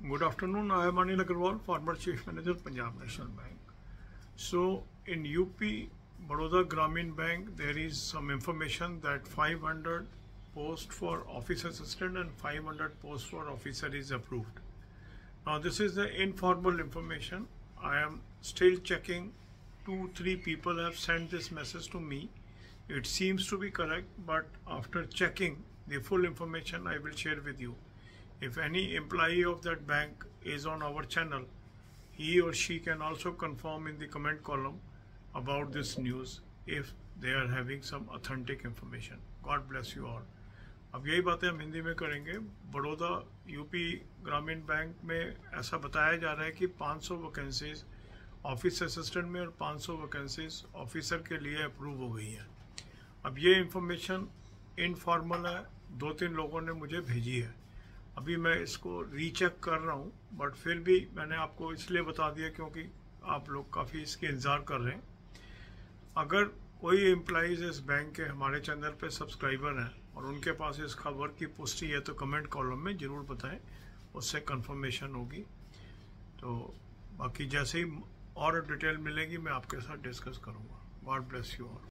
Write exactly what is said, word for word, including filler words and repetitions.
Good afternoon. I am Anil Agarwal, former Chief Manager, Punjab National Bank. So, in U P, Baroda Grameen Bank, there is some information that five hundred post for office assistant and five hundred post for officer is approved. Now, this is the informal information. I am still checking. Two, three people have sent this message to me. It seems to be correct, but after checking the full information, I will share with you. If any employee of that bank is on our channel, he or she can also confirm in the comment column about this news if they are having some authentic information. God bless you all. अब यही बातें हम हिंदी में करेंगे। Baroda UP ग्रामीण bank में ऐसा बताया जा रहा है कि पाँच सौ वैकेंसीज ऑफिस असिस्टेंट में और पाँच सौ वैकेंसीज ऑफिसर के लिए अप्रूव हो गई हैं। अब ये इंफॉर्मेशन इनफॉर्मल है, दो तीन लोगों ने मुझे भेजी है। अभी मैं इसको रीचेक कर रहा हूँ, बट फिर भी मैंने आपको इसलिए बता दिया क्योंकि आप लोग काफ़ी इसके इंतज़ार कर रहे हैं। अगर कोई एम्प्लॉइज इस बैंक के हमारे चैनल पे सब्सक्राइबर हैं और उनके पास इस खबर की पुष्टि है तो कमेंट कॉलम में ज़रूर बताएं, उससे कंफर्मेशन होगी। तो बाकी जैसे ही और डिटेल मिलेगी मैं आपके साथ डिस्कस करूँगा। God bless you all.